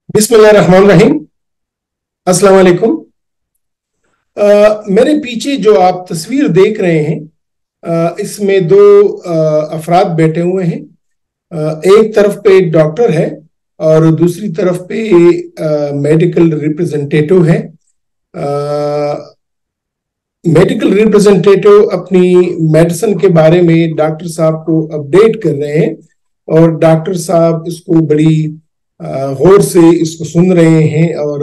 बिस्मिल्लाहिर्रहमानिर्रहीम। अस्सलाम वालेकुम। मेरे पीछे जो आप तस्वीर देख रहे हैं, इसमें दो अफराद बैठे हुए हैं। एक तरफ पे एक डॉक्टर है और दूसरी तरफ पे मेडिकल रिप्रेजेंटेटिव है। मेडिकल रिप्रेजेंटेटिव अपनी मेडिसिन के बारे में डॉक्टर साहब को अपडेट कर रहे हैं और डॉक्टर साहब इसको बड़ी गौर से इसको सुन रहे हैं और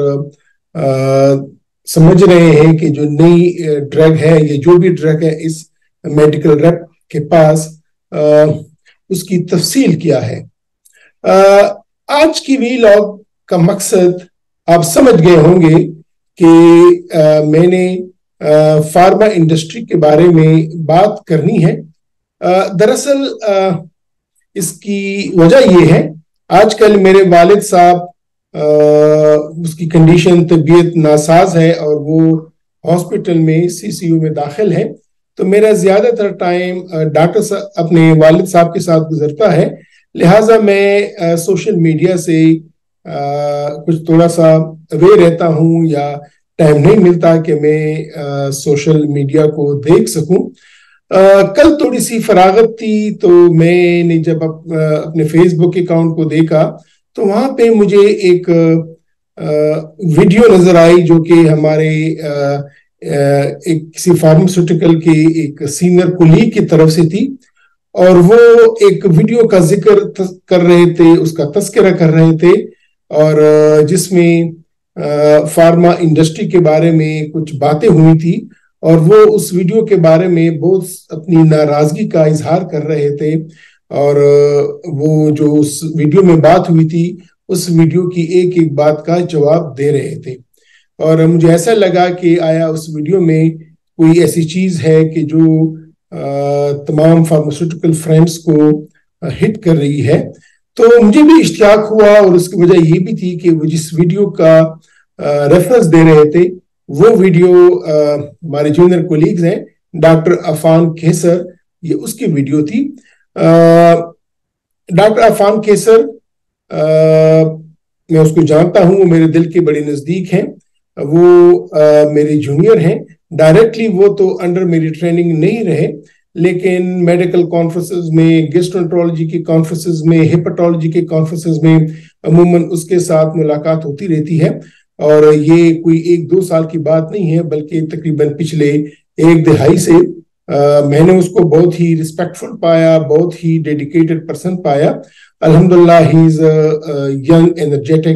समझ रहे हैं कि जो नई ड्रग है या जो भी ड्रग है इस मेडिकल रेप के पास उसकी तफसील क्या है। आज की वीलॉग का मकसद आप समझ गए होंगे कि मैंने फार्मा इंडस्ट्री के बारे में बात करनी है। दरअसल इसकी वजह यह है, आजकल मेरे वालिद साहब उसकी कंडीशन तबीयत नासाज है और वो हॉस्पिटल में सीसीयू में दाखिल है। तो मेरा ज्यादातर टाइम डॉक्टर साहब अपने वालिद साहब के साथ गुजरता है, लिहाजा मैं सोशल मीडिया से कुछ थोड़ा सा अवेयर रहता हूँ या टाइम नहीं मिलता कि मैं सोशल मीडिया को देख सकूं। कल थोड़ी सी फरागत थी तो मैंने जब अपने फेसबुक अकाउंट को देखा तो वहां पे मुझे एक वीडियो नजर आई जो कि हमारे एक किसी फार्मास्यूटिकल के एक सीनियर कुलीग की तरफ से थी और वो एक वीडियो का जिक्र कर रहे थे, उसका तस्करा कर रहे थे और जिसमें फार्मा इंडस्ट्री के बारे में कुछ बातें हुई थी और वो उस वीडियो के बारे में बहुत अपनी नाराजगी का इजहार कर रहे थे और वो जो उस वीडियो में बात हुई थी उस वीडियो की एक एक बात का जवाब दे रहे थे। और मुझे ऐसा लगा कि आया उस वीडियो में कोई ऐसी चीज है कि जो तमाम फार्मास्यूटिकल फ्रेंड्स को हिट कर रही है। तो मुझे भी इश्तियाक हुआ और उसकी वजह ये भी थी कि वो जिस वीडियो का रेफरेंस दे रहे थे वो वीडियो हमारे जूनियर कोलीग्स हैं डॉक्टर अफान कैसर, ये उसकी वीडियो थी। डॉक्टर अफान कैसर मैं उसको जानता हूँ, वो मेरे दिल के बड़े नजदीक हैं, वो मेरे जूनियर हैं। डायरेक्टली वो तो अंडर मेरी ट्रेनिंग नहीं रहे, लेकिन मेडिकल कॉन्फ्रेंसेस में, गैस्ट्रोएंटरोलॉजी की कॉन्फ्रेंसेस में, हेपेटोलॉजी के कॉन्फ्रेंसेस में अमूमन उसके साथ मुलाकात होती रहती है। और ये कोई एक दो साल की बात नहीं है बल्कि तकरीबन पिछले एक दिहाई से मैंने उसको बहुत ही रिस्पेक्टफुल पाया, बहुत ही डेडिकेटेड पर्सन पाया। अल्हम्दुलिल्लाह, he is young energetic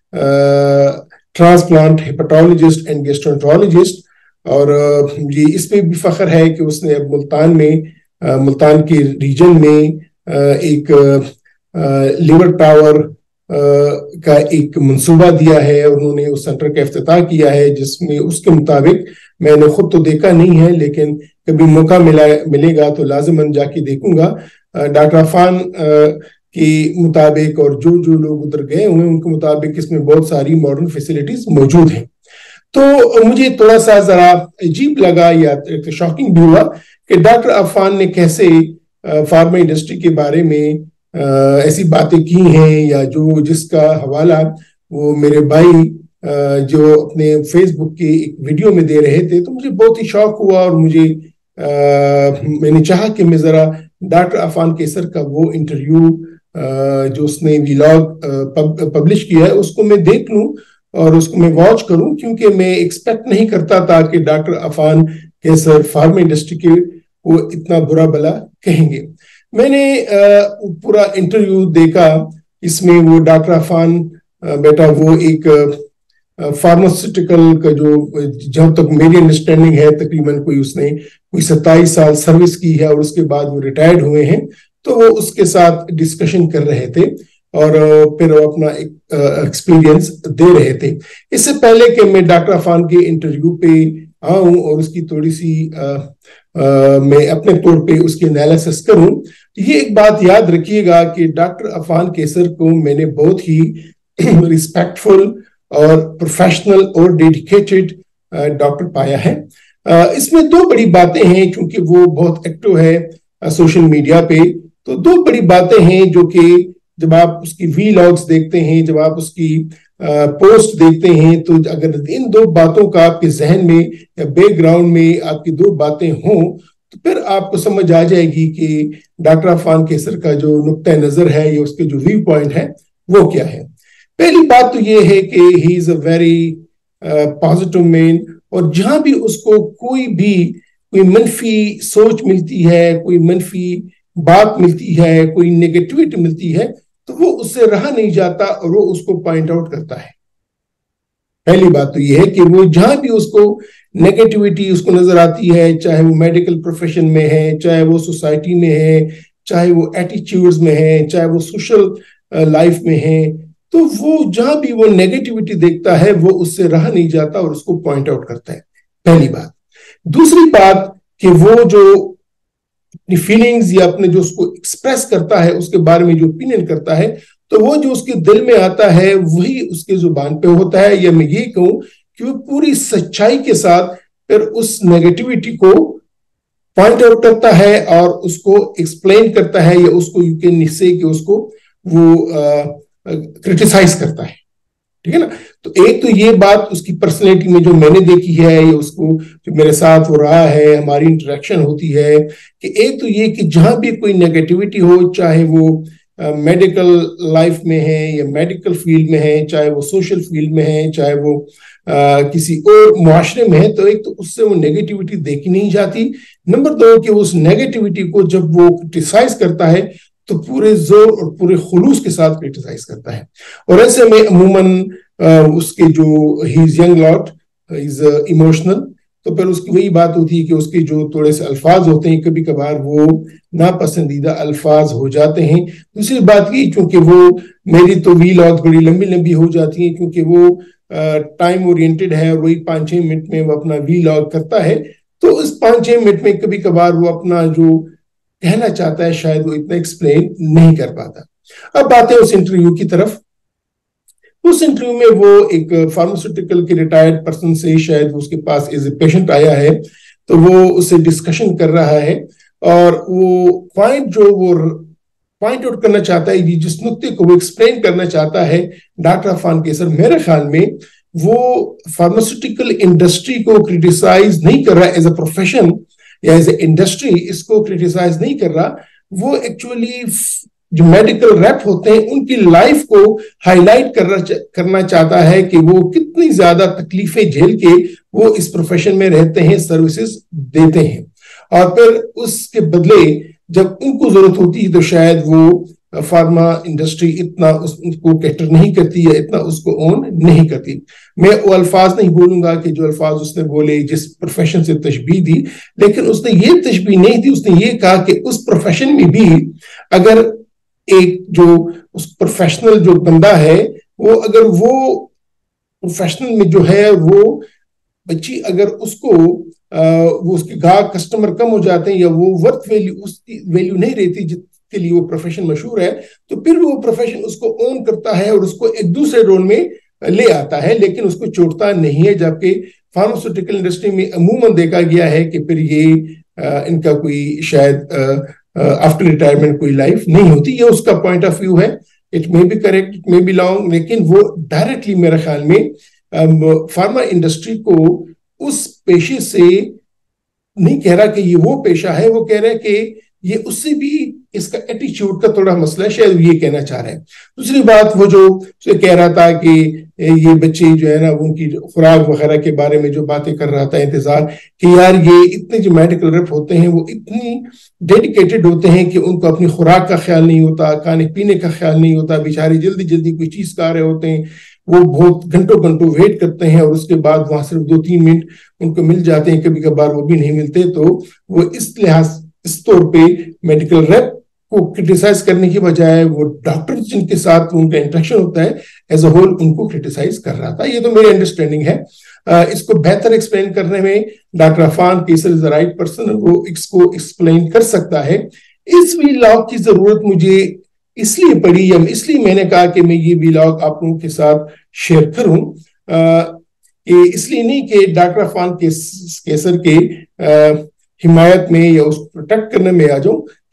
transplant hepatologist and gastroenterologist और ये इस पे भी फख्र है कि उसने अब मुल्तान के रीजन में एक लिवर टावर का एक मंसूबा दिया है। उन्होंने उस सेंटर का इफ्तिताह किया है जिसमें उसके मुताबिक, मैंने खुद तो देखा नहीं है लेकिन कभी मौका मिलेगा तो लाजमन जाके देखूंगा, डॉक्टर अफान के मुताबिक और जो जो लोग उधर गए हुए उनके मुताबिक इसमें बहुत सारी मॉडर्न फैसिलिटीज मौजूद हैं। तो मुझे थोड़ा सा जरा अजीब लगा या शॉकिंग भी हुआ कि डॉक्टर अफान ने कैसे फार्मा इंडस्ट्री के बारे में ऐसी बातें की हैं या जो जिसका हवाला वो मेरे भाई जो अपने फेसबुक के एक वीडियो में दे रहे थे। तो मुझे बहुत ही शौक हुआ और मैंने चाहा कि मैं जरा डॉक्टर अफान कैसर का वो इंटरव्यू जो उसने व्लॉग पब्लिश किया है उसको मैं देख लूं और उसको मैं वॉच करूं, क्योंकि मैं एक्सपेक्ट नहीं करता था कि doctor Afan Qaiser pharma industry के वो इतना बुरा भला कहेंगे। मैंने पूरा इंटरव्यू देखा, इसमें वो डॉक्टर अफान बेटा वो एक फार्मास्यूटिकल का जो जहां तक मेरी अंडरस्टैंडिंग है तकरीबन उसने 27 साल सर्विस की है और उसके बाद वो रिटायर्ड हुए हैं। तो वो उसके साथ डिस्कशन कर रहे थे और फिर वो अपना एक्सपीरियंस दे रहे थे। इससे पहले कि मैं डॉक्टर अफान के इंटरव्यू पे आऊं और उसकी थोड़ी सी मैं अपने तौर पे उसकी एनालिसिस करूं, ये एक बात याद रखिएगा कि डॉक्टर अफान कैसर को मैंने बहुत ही रिस्पेक्टफुल और प्रोफेशनल और डेडिकेटेड डॉक्टर पाया है। इसमें दो बड़ी बातें हैं, क्योंकि वो बहुत एक्टिव है सोशल मीडिया पे, तो दो बड़ी बातें हैं जो कि जब आप उसकी वीलॉग्स देखते हैं, जब आप उसकी पोस्ट देखते हैं, तो अगर इन दो बातों का आपके जहन में या बैकग्राउंड में आपकी दो बातें हों तो फिर आपको समझ आ जाएगी कि डॉक्टर अफान कैसर का जो नुक्ता नजर है या उसके जो व्यू पॉइंट है वो क्या है। पहली बात तो ये है कि he is a very positive man, और जहां भी उसको कोई मनफी सोच मिलती है, कोई मनफी बात मिलती है, कोई नेगेटिविटी मिलती है, तो वो उससे रहा नहीं जाता और वो उसको पॉइंट आउट करता है। पहली बात तो ये है कि वो जहां भी उसको नेगेटिविटी उसको नजर आती है, चाहे वो मेडिकल प्रोफेशन में है, चाहे वो सोसाइटी में है, चाहे वो एटीट्यूड्स में है, चाहे वो सोशल लाइफ में है, तो वो जहां भी वो नेगेटिविटी देखता है वो उससे रहा नहीं जाता और उसको पॉइंट आउट करता है। पहली बात। दूसरी बात कि वो जो अपनी फीलिंग्स या अपने जो उसको एक्सप्रेस करता है उसके बारे में जो ओपिनियन करता है, तो वो जो उसके दिल में आता है वही उसके जुबान पे होता है, या मैं ये कहूं कि वो पूरी सच्चाई के साथ फिर उस नेगेटिविटी को पॉइंट आउट करता है और उसको एक्सप्लेन करता है, या उसको यू कैन से कि उसको वो क्रिटिसाइज करता है। ठीक है ना। तो एक तो ये बात उसकी पर्सनैलिटी में जो मैंने देखी है, या उसको जो मेरे साथ हो रहा है, हमारी इंटरेक्शन होती है, कि एक तो ये कि जहां भी कोई नेगेटिविटी हो, चाहे वो मेडिकल लाइफ में है या मेडिकल फील्ड में है, चाहे वो सोशल फील्ड में है, चाहे वो किसी और मुआशरे में है, तो एक तो उससे वो नेगेटिविटी देखी नहीं जाती। नंबर दो कि उस नेगेटिविटी को जब वो क्रिटिसाइज करता है तो पूरे जोर और पूरे खुलूस के साथ क्रिटिसाइज करता है। और ऐसे में अमूमन उसके जो he is young lot, is emotional, तो फिर उसकी वही बात होती है कि उसके जो थोड़े से अल्फाज होते हैं कभी कभार वो नापसंदीदा अल्फाज हो जाते हैं। दूसरी बात ये, क्योंकि वो मेरी तो वीलॉग बड़ी लंबी लंबी हो जाती हैं, क्योंकि वो टाइम ओरिएंटेड है और वही 5-6 मिनट में वो अपना वीलॉग करता है, तो इस 5-6 मिनट में कभी कभार वो अपना जो कहना चाहता है शायद वो इतना एक्सप्लेन नहीं कर पाता। अब आते हैं उस इंटरव्यू की तरफ। उस इंटरव्यू में वो एक फार्मास्यूटिकल के रिटायर्ड पर्सन से शायद उसके पास एज ए पेशेंट आया है, तो वो उससे डिस्कशन कर रहा है, और वो पॉइंट आउट करना चाहता है, जिस नुक्ते को वो एक्सप्लेन करना चाहता है डॉक्टर अफान कैसर, मेरे ख्याल में वो फार्मास्यूटिकल इंडस्ट्री को क्रिटिसाइज नहीं कर रहा एज अ प्रोफेशन या एज ए इंडस्ट्री, इसको क्रिटिसाइज नहीं कर रहा। वो एक्चुअली जो मेडिकल रैप होते हैं उनकी लाइफ को हाईलाइट करना चाहता है कि वो कितनी ज्यादा तकलीफें झेल के वो इस प्रोफेशन में रहते हैं, सर्विसेज देते हैं, और फिर उसके बदले जब उनको जरूरत होती है तो शायद वो फार्मा इंडस्ट्री इतना उसको कैटर नहीं करती या इतना उसको ओन नहीं करती। मैं वो अल्फाज नहीं बोलूंगा कि जो अल्फाज उसने बोले जिस प्रोफेशन से तशबीह दी, लेकिन उसने ये तशबीह नहीं दी, उसने ये कहा कि उस प्रोफेशन में भी अगर एक जो उस प्रोफेशनल जो बंदा है वो अगर वो प्रोफेशनल में जो है वो बच्ची अगर उसको वो उसके ग्राहक कस्टमर कम हो जाते हैं या वो वर्थ वैल्यू उसकी वैल्यू नहीं रहती जिसके लिए वो प्रोफेशन मशहूर है, तो फिर वो प्रोफेशन उसको ओन करता है और उसको एक दूसरे रोल में ले आता है, लेकिन उसको छोड़ता नहीं है। जबकि फार्मास्यूटिकल इंडस्ट्री में अमूमन देखा गया है कि फिर ये इनका कोई शायद आफ्टर रिटायरमेंट कोई लाइफ नहीं होती। ये उसका पॉइंट ऑफ व्यू है, it may be correct, it may be long, लेकिन वो डायरेक्टली मेरे ख्याल में फार्मा इंडस्ट्री को उस पेशे से नहीं कह रहा कि ये वो पेशा है, वो कह रहा है कि ये उससे भी इसका एटीट्यूड का थोड़ा मसला है, शायद ये कहना चाह रहे हैं। दूसरी बात वो जो कह रहा था कि ये बच्चे जो है ना उनकी खुराक वगैरह के बारे में जो बातें कर रहा था इंतजार, कि यार ये इतने जो मेडिकल रेप होते हैं वो इतनी डेडिकेटेड होते हैं कि उनको अपनी खुराक का ख्याल नहीं होता, खाने पीने का ख्याल नहीं होता, बेचारे जल्दी जल्दी कोई चीज खा रहे होते हैं, वो बहुत घंटों घंटों वेट करते हैं और उसके बाद वहां सिर्फ 2-3 मिनट उनको मिल जाते हैं, कभी कभार वो भी नहीं मिलते। तो वो इस लिहाज इस तौर पे मेडिकल रेप को क्रिटिसाइज करने की बजाय वो डॉक्टर जिनके साथ उनका इंटरेक्शन होता है एज अ होल उनको क्रिटिसाइज कर रहा था। ये तो मेरी अंडरस्टैंडिंग है। इसको बेहतर एक्सप्लेन करने में doctor Afan Qaiser is the right person, वो इसको एक्सप्लेन कर सकता है। इस व्लॉग की जरूरत मुझे इसलिए पड़ी या इसलिए मैंने कहा कि मैं ये व्लॉग आप लोगों के साथ शेयर करूं, इसलिए नहीं कि डॉक्टर अफान कैसर के हिमायत में या उसको प्रोटेक्ट करने में आ जाऊं,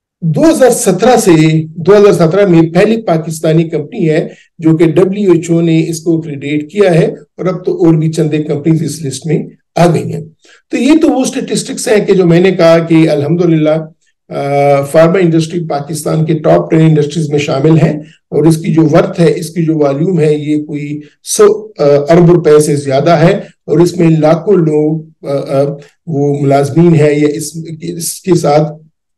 2017 में पहली पाकिस्तानी कंपनी है जो कि WHO ने इसको क्रेडिट किया है, और अब तो और भी चंद कंपनीज इस लिस्ट में आ गई हैं। तो ये तो वो स्टेटिस्टिक्स हैं कि जो मैंने कहा कि अल्हम्दुलिल्लाह फार्मा इंडस्ट्री पाकिस्तान के टॉप 10 इंडस्ट्रीज में शामिल है, और इसकी जो वर्थ है, इसकी जो वॉल्यूम है, ये कोई 100 अरब रुपए से ज्यादा है, और इसमें लाखों लोग वो मुलाजमीन है या इसके साथ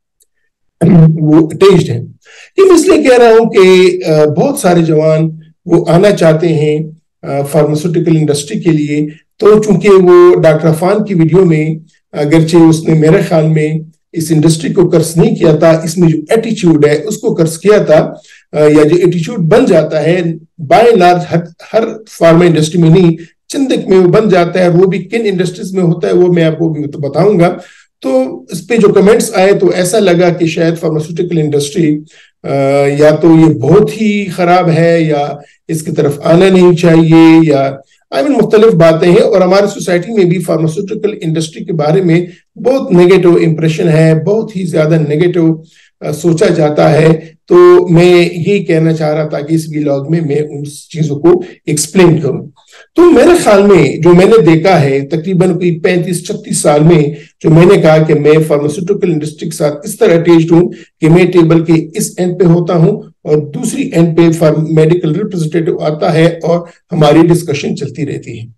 वो अटैच्ड हैं। ये इसलिए कह रहा हूं कि बहुत सारे जवान वो आना चाहते हैं फार्मास्यूटिकल इंडस्ट्री के लिए। तो चूंकि वो डॉक्टर अफान की वीडियो में, अगरचे उसने मेरे ख्याल में इस इंडस्ट्री को कर्ज नहीं किया था, इसमें जो एटीट्यूड है उसको कर्ज किया था, या जो एटीट्यूड बन जाता है बाय एंड लार्ज हर फार्मा इंडस्ट्री में नहीं, चंदक में वो बन जाता है। वो भी किन इंडस्ट्रीज में होता है वो मैं आपको भी बताऊंगा। तो इस पे जो कमेंट्स आए तो ऐसा लगा कि शायद फार्मास्यूटिकल इंडस्ट्री या तो ये बहुत ही खराब है, या इसकी तरफ आना नहीं चाहिए, या मुख्तलिफ बातें हैं। और हमारी सोसाइटी में भी फार्मास्यूटिकल इंडस्ट्री के बारे में बहुत नेगेटिव इंप्रेशन है, बहुत ही ज्यादा नेगेटिव सोचा जाता है। तो मैं यही कहना चाह रहा था कि इस व्लॉग में मैं उन चीजों को एक्सप्लेन करूं। तो मेरे ख्याल में जो मैंने देखा है तकरीबन कोई 35-36 साल में, जो मैंने कहा कि मैं फार्मास्यूटिकल इंडस्ट्री के साथ इस तरह अटैच्ड हूं कि मैं टेबल के इस एंड पे होता हूं और दूसरी एंड पे मेडिकल रिप्रेजेंटेटिव आता है और हमारी डिस्कशन चलती रहती है।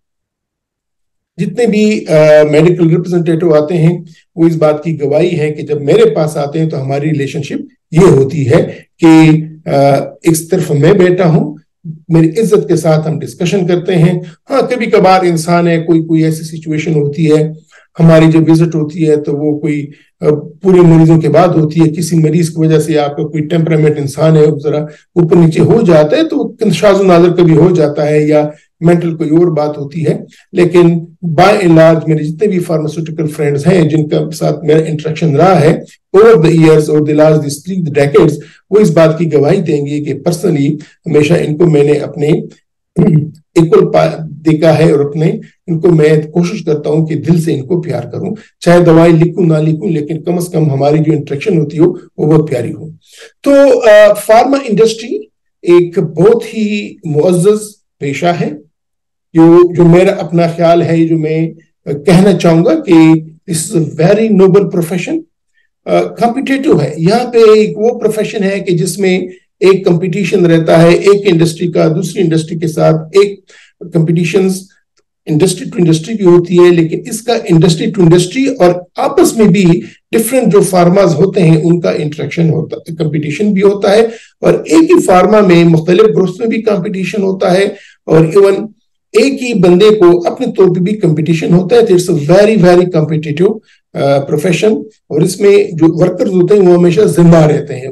जितने भी मेडिकल रिप्रेजेंटेटिव आते हैं वो इस बात की गवाही है कि जब मेरे पास आते हैं तो हमारी रिलेशनशिप ये होती है कि एक तरफ मैं बैठा हूं, मेरी इज्जत के साथ हम डिस्कशन करते हैं। हाँ, कभी कभार इंसान है, कोई ऐसी सिचुएशन होती है, हमारी जब विजिट होती है तो वो कोई पूरे मरीजों के बाद होती है, किसी मरीज की वजह से आपका कोई टेम्परामेंट इंसान है जरा ऊपर नीचे हो जाता है, तो शाज़ नाज़र कभी हो जाता है, या मेंटल कोई और बात होती है। लेकिन बाय एंड लार्ज मेरे जितने भी फार्मास्यूटिकल फ्रेंड्स हैं जिनका साथ मेरा इंटरेक्शन रहा है ओवर द इयर्स और द लास्ट 3 डेकेड्स, वो इस बात की गवाही देंगे कि पर्सनली हमेशा इनको मैंने अपने इक्वल देखा है, और अपने इनको मैं कोशिश करता हूं कि दिल से इनको प्यार करूं, चाहे दवाई लिखूं ना लिखूं, लेकिन कम से कम हमारी जो इंटरेक्शन होती हो वो बहुत प्यारी हो। तो फार्मा इंडस्ट्री एक बहुत ही मुअज़्ज़ज़ पेशा है, जो मेरा अपना ख्याल है, जो मैं कहना चाहूंगा कि this is a very noble profession. Competitive है, यहाँ पे एक वो प्रोफेशन है कि जिसमें एक कंपटीशन रहता है, एक इंडस्ट्री का दूसरी इंडस्ट्री के साथ, एक कंपटीशंस इंडस्ट्री टू इंडस्ट्री भी होती है, लेकिन इसका इंडस्ट्री टू इंडस्ट्री और आपस में भी डिफरेंट जो फार्माज होते हैं उनका इंटरेक्शन होता है, कंपटीशन भी होता है, और एक ही फार्मा में मुख्तलिफ ग्रुप्स में भी कंपटीशन होता है, और इवन एक ही बंदे को अपने तौर पे भी कंपटीशन होता है। It's a very very competitive profession, और इसमें जो वर्कर्स होते हैं वो हमेशा जिंदा रहते हैं,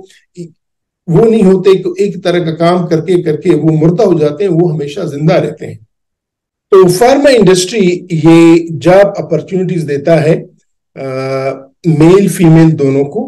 वो नहीं होते कि एक तरह का काम करके करके वो मुर्दा हो जाते हैं, वो हमेशा जिंदा रहते हैं। तो फार्मा इंडस्ट्री ये जॉब अपॉर्चुनिटीज देता है मेल फीमेल दोनों को,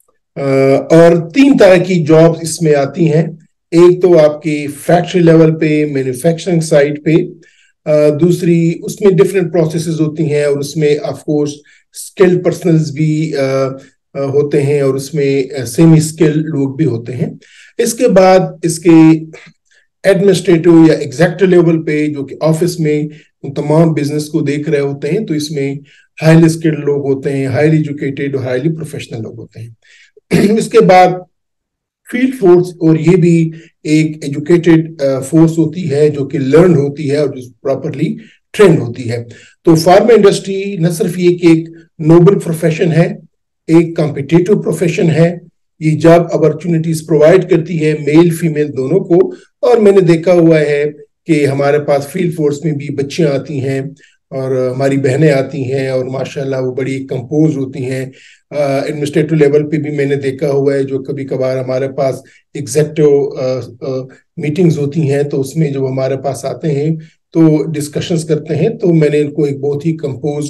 और 3 तरह की जॉब्स इसमें आती हैं। एक तो आपकी फैक्ट्री लेवल पे, मैन्युफैक्चरिंग साइट पे, दूसरी उसमें डिफरेंट प्रोसेसेस होती हैं, और उसमें ऑफ कोर्स स्किल्ड पर्सनल्स भी होते हैं, और उसमें सेमी स्किल्ड लोग भी होते हैं। इसके बाद इसके एडमिनिस्ट्रेटिव या एग्जीक्यूटिव लेवल पे, जो कि ऑफिस में तमाम बिजनेस को देख रहे होते हैं, तो इसमें हाईली स्किल्ड लोग होते हैं, हाईली एजुकेटेड और हाईली प्रोफेशनल लोग होते हैं। इसके बाद फील्ड फोर्स, और ये भी एक एजुकेटेड फोर्स होती है जो कि लर्न होती है और जो प्रॉपरली ट्रेंड होती है। तो फार्मा इंडस्ट्री न सिर्फ ये कि एक नोबल प्रोफेशन है, एक कॉम्पिटिटिव प्रोफेशन है, ये जॉब अपॉर्चुनिटीज प्रोवाइड करती है मेल फीमेल दोनों को। और मैंने देखा हुआ है कि हमारे पास फील्ड फोर्स में भी बच्चियां आती हैं और हमारी बहनें आती हैं, और माशाल्लाह वो बड़ी कंपोज होती हैं। एडमिनिस्ट्रेटिव लेवल पे भी मैंने देखा हुआ है, जो कभी कभार हमारे पास एग्जेक्टिव मीटिंग्स होती हैं, तो उसमें जो हमारे पास आते हैं तो डिस्कशंस करते हैं, तो मैंने इनको एक बहुत ही कंपोज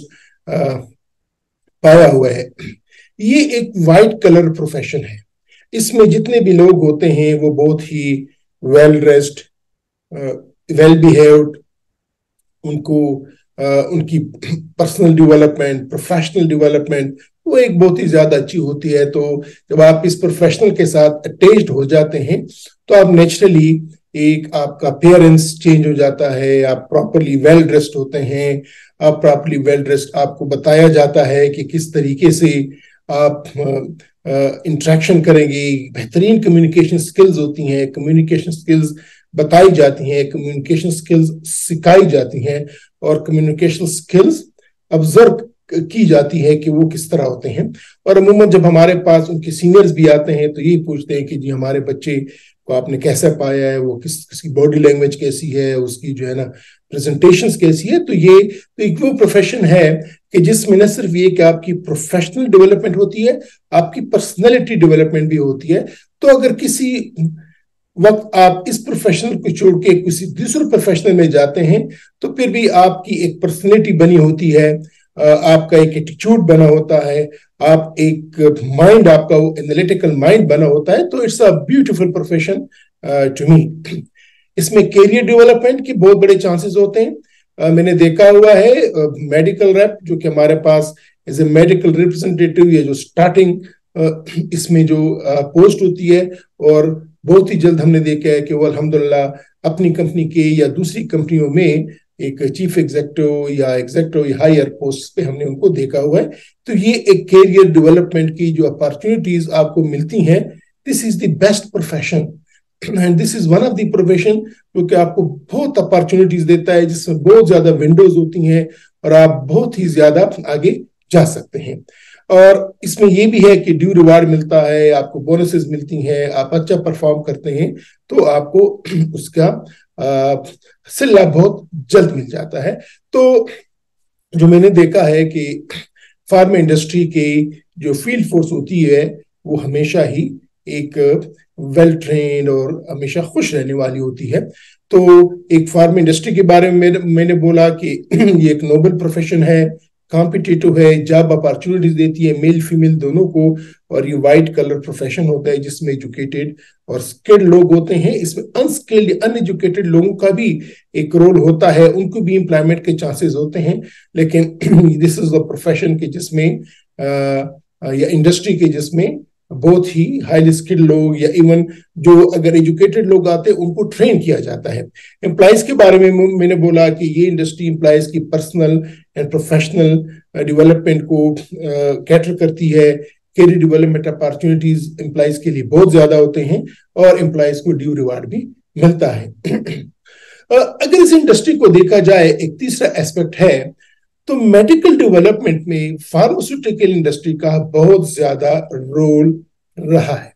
पाया हुआ है। ये एक वाइट कलर प्रोफेशन है, इसमें जितने भी लोग होते हैं वो बहुत ही वेल ड्रेस्ड, वेल बिहेव्ड, उनको उनकी पर्सनल डेवलपमेंट, प्रोफेशनल डेवलपमेंट वो एक बहुत ही ज्यादा अच्छी होती है। तो जब आप इस प्रोफेशनल के साथ अटैच्ड हो जाते हैं तो आप नेचुरली एक आपका अपीयरेंस चेंज हो जाता है, आप प्रॉपरली वेल ड्रेस्ड होते हैं, आप प्रॉपरली वेल ड्रेस्ड, आपको बताया जाता है कि किस तरीके से आप इंटरेक्शन करेंगे, बेहतरीन कम्युनिकेशन स्किल्स होती हैं, कम्युनिकेशन स्किल्स बताई जाती हैं, कम्युनिकेशन स्किल्स सिखाई जाती हैं और कम्युनिकेशन स्किल्स ऑब्जर्व की जाती है कि वो किस तरह होते हैं। और अमूमन जब हमारे पास उनके सीनियर्स भी आते हैं तो ये पूछते हैं कि जी हमारे बच्चे को आपने कैसे पाया है, वो किसकी बॉडी लैंग्वेज कैसी है, उसकी जो है ना प्रेजेंटेशंस कैसी है। तो ये तो एक वो प्रोफेशन है कि जिसमें न सिर्फ ये कि आपकी प्रोफेशनल डेवलपमेंट होती है, आपकी पर्सनैलिटी डेवलपमेंट भी होती है। तो अगर किसी वक्त आप इस प्रोफेशनल को छोड़ के किसी दूसरे प्रोफेशनल में जाते हैं तो फिर भी आपकी एक पर्सनैलिटी बनी होती है, आपका एक एटीट्यूड बना होता है, आप एक माइंड, आपका एनालिटिकल माइंड बना होता है। तो it's a beautiful profession to me. इसमें कैरियर डेवलपमेंट के बहुत बड़े चांसेस होते हैं। मैंने देखा हुआ है मेडिकल रेप जो कि हमारे पास एज ए मेडिकल रिप्रेजेंटेटिव, ये जो स्टार्टिंग इसमें जो पोस्ट होती है, और बहुत ही जल्द हमने देखा है कि वो अल्हम्दुलिल्लाह अपनी कंपनी के या दूसरी कंपनियों में एक चीफ एग्जीक्यूटिव या एग्जीक्यूटिव या हायर पोस्ट पे हमने उनको देखा हुआ है। तो ये एक कैरियर डेवलपमेंट की जो अपॉर्चुनिटीज आपको मिलती हैं, this is the best profession and this is one of the profession जो कि आपको बहुत अपॉर्चुनिटीज देता है, जिसमें बहुत ज्यादा विंडोज होती हैं और आप बहुत ही ज्यादा आगे जा सकते हैं। और इसमें यह भी है कि ड्यू रिवार्ड मिलता है, आपको बोनसेस मिलती हैं, आप अच्छा परफॉर्म करते हैं तो आपको उसका सिला बहुत जल्द मिल जाता है। तो जो मैंने देखा है कि फार्मा इंडस्ट्री की जो फील्ड फोर्स होती है वो हमेशा ही एक वेल ट्रेन्ड और हमेशा खुश रहने वाली होती है। तो एक फार्मा इंडस्ट्री के बारे में मैंने बोला कि ये एक नोबल प्रोफेशन है, कॉम्पिटिटिव है, जॉब अपॉर्चुनिटीज देती है मेल फीमेल दोनों को, और ये वाइट कलर प्रोफेशन होता है जिसमें एजुकेटेड और स्किल्ड लोग होते हैं। इसमें अनस्किल्ड अनएजुकेटेड लोगों का भी एक रोल होता है, उनको भी एम्प्लॉयमेंट के चांसेस होते हैं। लेकिन दिस इज द प्रोफेशन के जिसमें या इंडस्ट्री के जिसमें बहुत ही हाईली स्किल्ड लोग या इवन जो अगर एजुकेटेड लोग आते हैं उनको ट्रेन किया जाता है। एम्प्लॉयज के बारे में मैंने बोला कि ये इंडस्ट्री एम्प्लॉयज की पर्सनल एंड प्रोफेशनल डेवलपमेंट को कैटर करती है। कैरियर डेवलपमेंट अपॉर्चुनिटीज एम्प्लॉयज के लिए बहुत ज्यादा होते हैं और एम्प्लॉयज को ड्यू रिवार्ड भी मिलता है। अगर इस इंडस्ट्री को देखा जाए, एक तीसरा एस्पेक्ट है तो मेडिकल डेवलपमेंट में फार्मास्यूटिकल इंडस्ट्री का बहुत ज्यादा रोल रहा है।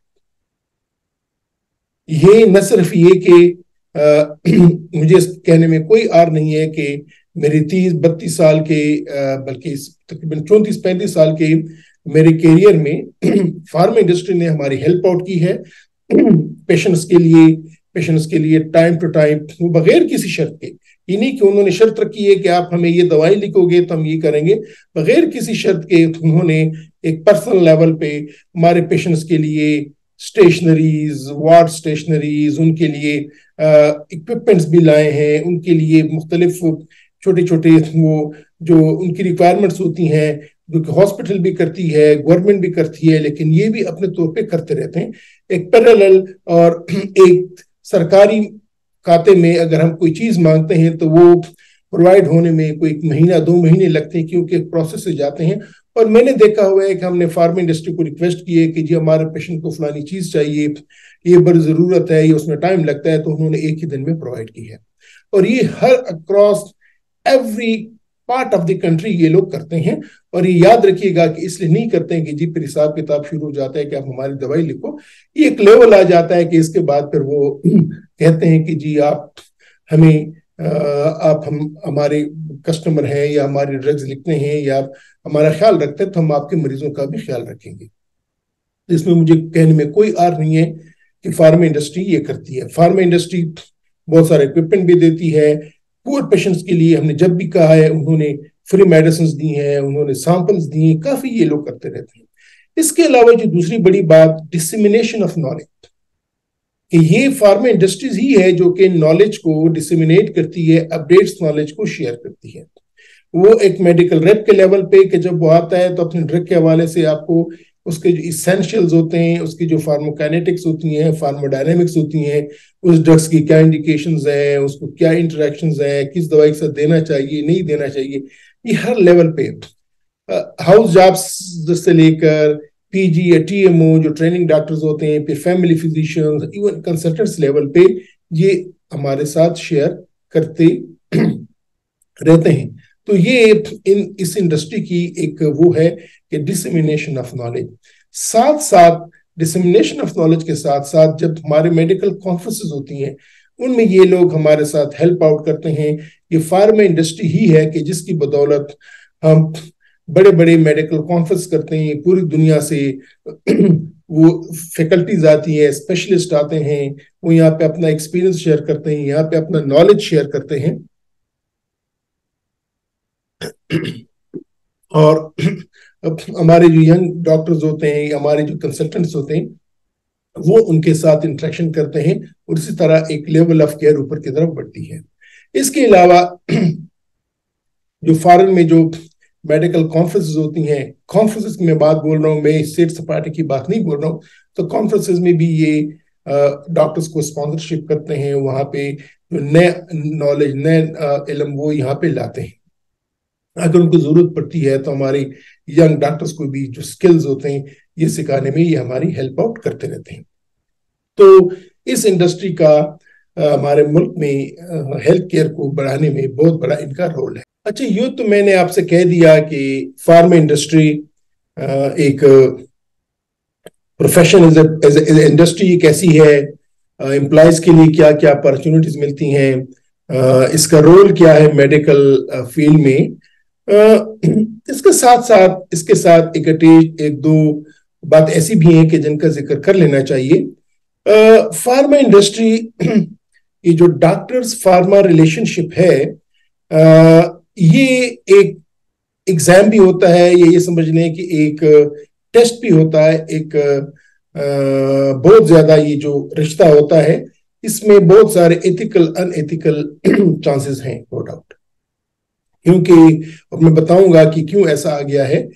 ये न सिर्फ ये कि मुझे कहने में कोई आर नहीं है कि मेरी 30-32 साल के बल्कि तकरीबन 34-35 साल के मेरे कैरियर में फार्मा इंडस्ट्री ने हमारी हेल्प आउट की है पेशेंट्स के लिए टाइम टू टाइम, बगैर किसी शर्त के। ये नहीं कि उन्होंने शर्त रखी है कि आप हमें ये दवाई लिखोगे तो हम ये करेंगे, बगैर किसी शर्त के उन्होंने एक पर्सनल लेवल पे हमारे पेशेंट्स के लिए स्टेशनरीज, वार्ड स्टेशनरीज, उनके लिए इक्विपमेंट्स भी लाए हैं, उनके लिए मुख्तलिफ छोटे छोटे वो जो उनकी रिक्वायरमेंट्स होती हैं, जो कि हॉस्पिटल भी करती है, गवर्नमेंट भी करती है, लेकिन ये भी अपने तौर पे करते रहते हैं एक पैरेलल। और एक सरकारी खाते में अगर हम कोई चीज मांगते हैं तो वो प्रोवाइड होने में कोई 1 महीना 2 महीने लगते हैं, क्योंकि प्रोसेस से जाते हैं। और मैंने देखा हुआ है कि हमने फार्मा इंडस्ट्री को रिक्वेस्ट की है कि जी हमारे पेशेंट को फलानी चीज चाहिए, ये बड़ी जरूरत है, ये उसमें टाइम लगता है, तो उन्होंने एक ही दिन में प्रोवाइड की है। और ये हर across every part of the country ये लोग करते हैं। और ये याद रखिएगा कि इसलिए नहीं करते हैं कि जी फिर हिसाब किताब शुरू हो जाता है कि आप हमारी दवाई लिखो। ये एक लेवल आ जाता है कि इसके बाद फिर वो कहते हैं कि जी आप हमें हम हमारे कस्टमर हैं या हमारे ड्रग्स लिखते हैं या आप हमारा ख्याल रखते हैं, तो हम आपके मरीजों का भी ख्याल रखेंगे। इसमें मुझे कहने में कोई आर नहीं है कि फार्मा इंडस्ट्री ये करती है। फार्मा इंडस्ट्री बहुत सारे इक्विपमेंट भी देती है पुअर पेशेंट्स के लिए। हमने जब भी कहा है उन्होंने फ्री मेडिसिन दी हैं, उन्होंने सैंपल्स दिए, काफी ये लोग करते रहते हैं। इसके अलावा जो दूसरी बड़ी बात, डिसेमिनेशन ऑफ नॉलेज, कि ये फार्मा इंडस्ट्रीज ही है जो कि नॉलेज को डिसेमिनेट करती है, अपडेट्स नॉलेज को शेयर करती है। वो एक मेडिकल रेप के लेवल पे कि जब वो आता है तो अपने ड्रग के हवाले से आपको उसके जो इसेंशियल्स होते हैं, उसकी जो फार्मोकाइनेटिक्स होती हैं, फार्मोडायनेमिक्स होती हैं, उस ड्रग्स की क्या इंडिकेशंस हैं, उसको क्या इंटरेक्शंस हैं, किस दवाई के साथ देना चाहिए नहीं देना चाहिए, ये हर लेवल पे हाउस जॉब्स से लेकर पीजी या टीएमओ जो ट्रेनिंग डॉक्टर्स होते हैं, फिर family physicians, even consultants level पे ये हमारे साथ शेयर करते रहते हैं। तो ये इस इंडस्ट्री की एक वो है कि डिसेमिनेशन ऑफ नॉलेज। साथ साथ डिसेमिनेशन ऑफ नॉलेज के साथ साथ जब हमारे मेडिकल कॉन्फ्रेंसेस होती हैं उनमें ये लोग हमारे साथ हेल्प आउट करते हैं। ये फार्मा इंडस्ट्री ही है कि जिसकी बदौलत हम बड़े बड़े मेडिकल कॉन्फ्रेंस करते हैं, पूरी दुनिया से वो फैकल्टीज आती है, स्पेशलिस्ट आते हैं, वो यहाँ पे अपना एक्सपीरियंस शेयर करते हैं, यहाँ पे अपना नॉलेज शेयर करते हैं। और हमारे जो यंग डॉक्टर्स होते हैं, हमारे जो कंसल्टेंट्स होते हैं, वो उनके साथ इंटरेक्शन करते हैं और इसी तरह एक लेवल ऑफ केयर ऊपर की तरफ बढ़ती है। इसके अलावा जो फॉरेन में जो मेडिकल कॉन्फ्रेंसेस होती हैं, कॉन्फ्रेंसेस की मैं बात बोल रहा हूँ, मैं स्टेट सपाटे की बात नहीं बोल रहा हूँ, तो कॉन्फ्रेंसेस में भी ये डॉक्टर्स को स्पॉन्सरशिप करते हैं, वहाँ पे जो नए नॉलेज नए इल्म वो यहाँ पे लाते हैं। अगर उनको जरूरत पड़ती है तो हमारे यंग डॉक्टर्स को भी जो स्किल्स होते हैं ये सिखाने में ये हमारी हेल्प आउट करते रहते हैं। तो इस इंडस्ट्री का हमारे मुल्क में हेल्थ केयर को बढ़ाने में बहुत बड़ा इनका रोल है। अच्छा, यूं तो मैंने आपसे कह दिया कि फार्मा इंडस्ट्री एक प्रोफेशन एज इंडस्ट्री एक ऐसी है, एम्प्लॉयज के लिए क्या क्या अपॉर्चुनिटीज मिलती हैं, इसका रोल क्या है मेडिकल फील्ड में। इसके साथ एक दो बात ऐसी भी है कि जिनका जिक्र कर लेना चाहिए। फार्मा इंडस्ट्री ये जो डॉक्टर्स फार्मा रिलेशनशिप है, ये एक एग्जाम भी होता है, ये समझ लें कि एक टेस्ट भी होता है, एक बहुत ज्यादा ये जो रिश्ता होता है इसमें बहुत सारे एथिकल अनएथिकल चांसेस हैं, नो डाउट। क्योंकि मैं बताऊंगा कि क्यों ऐसा आ गया है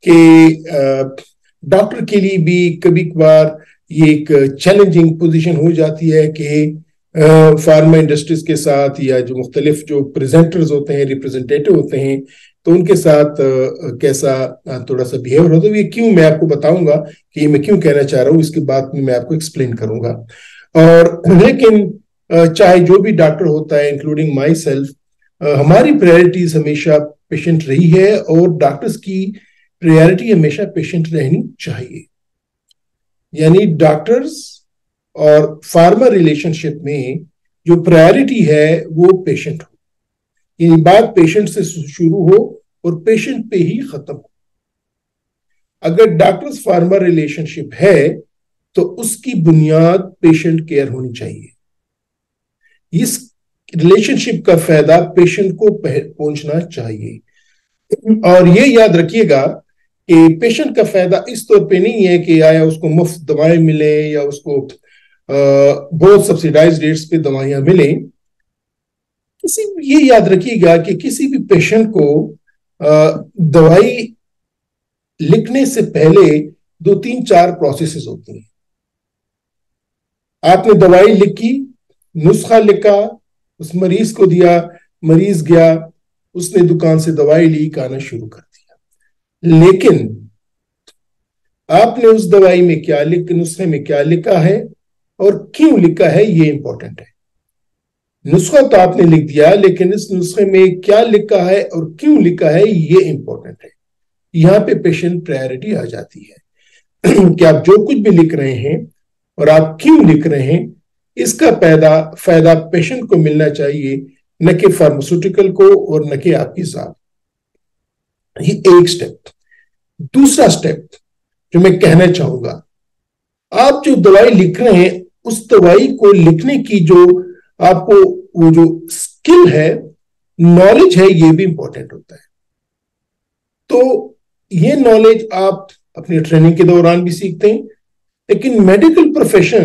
कि डॉक्टर के लिए भी कभी कभार ये एक चैलेंजिंग पोजीशन हो जाती है कि फार्मा इंडस्ट्रीज के साथ या जो मुख्तलिफ जो प्रेजेंटर्स होते हैं, रिप्रेजेंटेटिव होते हैं, तो उनके साथ कैसा थोड़ा सा बिहेवियर होता है। ये क्यों मैं आपको बताऊंगा कि मैं क्यों कहना चाह रहा हूँ, इसके बाद में मैं आपको एक्सप्लेन करूंगा। और लेकिन चाहे जो भी डॉक्टर होता है इंक्लूडिंग माई सेल्फ, हमारी प्रायोरिटीज हमेशा पेशेंट रही है और डॉक्टर्स की प्रायोरिटी हमेशा पेशेंट रहनी चाहिए। यानी डॉक्टर्स और फार्मा रिलेशनशिप में जो प्रायोरिटी है वो पेशेंट हो, ये बात पेशेंट से शुरू हो और पेशेंट पे ही खत्म हो। अगर डॉक्टर्स फार्मा रिलेशनशिप है तो उसकी बुनियाद पेशेंट केयर होनी चाहिए। इस रिलेशनशिप का फायदा पेशेंट को पहुंचना चाहिए। और ये याद रखिएगा कि पेशेंट का फायदा इस तौर पे नहीं है कि आया उसको मुफ्त दवाएं मिले या उसको बहुत सब्सिडाइज्ड रेट्स पे दवाइयां मिले। ये याद रखिएगा कि किसी भी पेशेंट को दवाई लिखने से पहले 2-3-4 प्रोसेसेस होती हैं। आपने दवाई लिखी, नुस्खा लिखा, उस मरीज को दिया, मरीज गया, उसने दुकान से दवाई ली, खाना शुरू कर दिया। लेकिन आपने उस दवाई में क्या नुस्खे में क्या लिखा है और क्यों लिखा है, ये इंपॉर्टेंट है। नुस्खा तो आपने लिख दिया, लेकिन इस नुस्खे में क्या लिखा है और क्यों लिखा है, ये इंपॉर्टेंट है। यहां पे पेशेंट प्रायोरिटी आ जाती है कि आप जो कुछ भी लिख रहे हैं और आप क्यों लिख रहे हैं, इसका फायदा पेशेंट को मिलना चाहिए, न कि फार्मास्यूटिकल को और न कि आपकी जात। ये एक स्टेप। दूसरा स्टेप जो मैं कहना चाहूंगा, आप जो दवाई लिख रहे हैं उस दवाई को लिखने की जो आपको वो जो स्किल है, नॉलेज है, ये भी इंपॉर्टेंट होता है। तो ये नॉलेज आप अपने ट्रेनिंग के दौरान भी सीखते हैं। लेकिन मेडिकल प्रोफेशन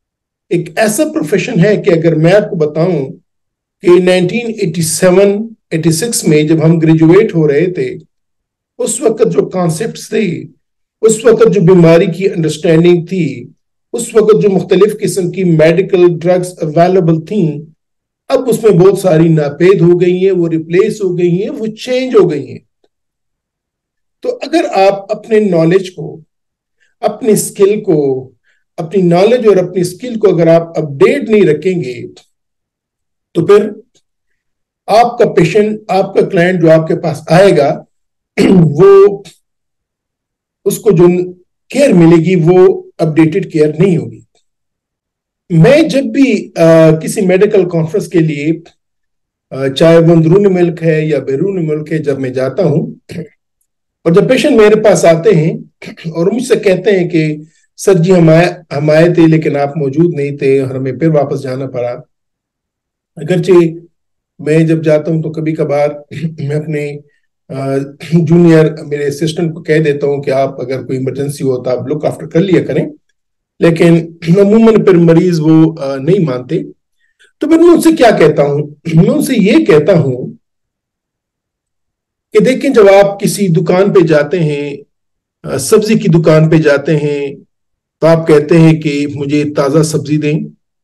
एक ऐसा प्रोफेशन है कि अगर मैं आपको बताऊं कि 1987 1986 में जब हम ग्रेजुएट हो रहे थे, उस वक्त जो कॉन्सेप्ट्स थे, उस वक्त जो बीमारी की अंडरस्टैंडिंग थी, उस वक्त जो मुख्तलिफ किस्म की मेडिकल ड्रग्स अवेलेबल थी, अब उसमें बहुत सारी नापेद हो गई हैं, वो रिप्लेस हो गई हैं, वो चेंज हो गई हैं। तो अगर आप अपने नॉलेज को, अपनी स्किल को, अपनी नॉलेज और अपनी स्किल को अगर आप अपडेट नहीं रखेंगे, तो फिर आपका पेशेंट, आपका क्लाइंट जो आपके पास आएगा, वो उसको जो केयर मिलेगी वो अपडेटेड केयर नहीं होगी। मैं जब भी किसी मेडिकल कॉन्फ्रेंस के लिए, चाहे वो अंदरून मुल्क है या बैरून मुल्क है, जब मैं जाता हूं और जब पेशेंट मेरे पास आते हैं और मुझसे कहते हैं कि सर जी हम आए थे लेकिन आप मौजूद नहीं थे और हमें फिर वापस जाना पड़ा। अगरचे मैं जब जाता हूं तो कभी कभार मैं अपने जूनियर मेरे असिस्टेंट को कह देता हूं कि आप अगर कोई इमरजेंसी हो तो आप लुक आफ्टर कर लिया करें, लेकिन अमूमन फिर मरीज वो नहीं मानते। तो फिर मैं उनसे क्या कहता हूं, मैं उनसे ये कहता हूं कि देखें, जब आप किसी दुकान पे जाते हैं, सब्जी की दुकान पे जाते हैं, तो आप कहते हैं कि मुझे ताजा सब्जी दें।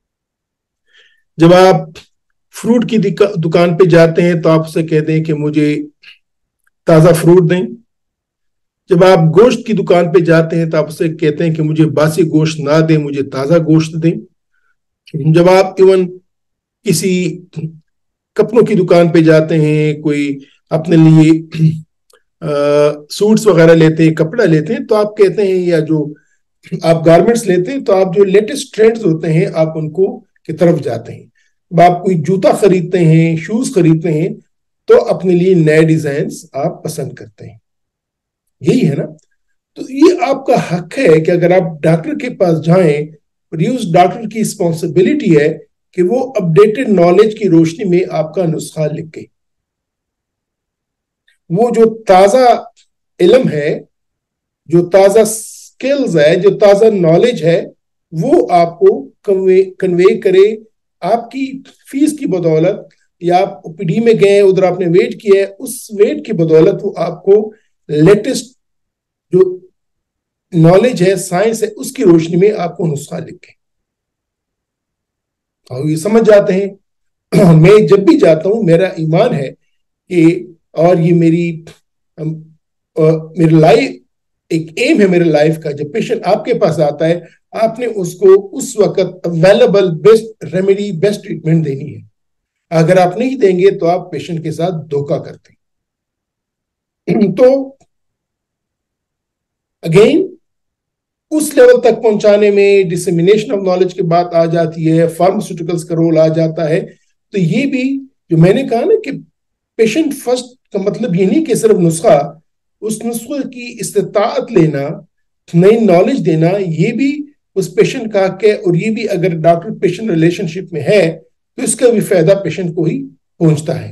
जब आप फ्रूट की दुकान पे जाते हैं तो आप उससे कहते हैं कि मुझे ताजा फ्रूट दें। जब आप गोश्त की दुकान पे जाते हैं तो आप उससे कहते हैं कि मुझे बासी गोश्त ना दें, मुझे ताजा गोश्त दें। जब आप इवन किसी कपड़ों की दुकान पे जाते हैं, कोई अपने लिए सूट्स वगैरह लेते हैं, कपड़ा लेते हैं, तो आप कहते हैं, या जो आप गारमेंट्स लेते हैं, तो आप जो लेटेस्ट ट्रेंड्स होते हैं आप उनको की तरफ जाते हैं। अब आप कोई जूता खरीदते हैं, शूज खरीदते हैं, तो अपने लिए नए डिजाइन आप पसंद करते हैं। यही है ना। तो ये आपका हक है कि अगर आप डॉक्टर के पास जाएं, और ये उस डॉक्टर की रिस्पॉन्सिबिलिटी है कि वो अपडेटेड नॉलेज की रोशनी में आपका नुस्खा लिखे। वो जो ताजा इल्म है, जो ताजा स्किल्स है, जो ताजा नॉलेज है, वो आपको कन्वे करे। आपकी फीस की बदौलत, या आप ओपीडी में गए, उधर आपने वेट किया है, उस वेट की बदौलत वो आपको लेटेस्ट जो नॉलेज है, साइंस है, उसकी रोशनी में आपको नुस्खा लिखे। और ये समझ जाते हैं। मैं जब भी जाता हूं, मेरा ईमान है कि, और ये मेरी लाइफ, एक एम है मेरे लाइफ का, जब पेशेंट आपके पास आता है, आपने उसको उस वक्त available best remedy, best treatment देनी है। अगर आप नहीं देंगे तो आप पेशेंट के साथ धोखा करते हैं। तो अगेन उस लेवल तक पहुंचाने में डिसेमिनेशन ऑफ नॉलेज की बात आ जाती है, फार्मास्यूटिकल्स का रोल आ जाता है। तो ये भी जो मैंने कहा ना कि पेशेंट फर्स्ट का मतलब ये नहीं कि सिर्फ नुस्खा, उस नुस्खे की इस्तेताअत लेना, नई नॉलेज देना, ये भी उस पेशेंट का हक है। और ये भी अगर डॉक्टर पेशेंट रिलेशनशिप में है तो इसका भी फायदा पेशेंट को ही पहुंचता है।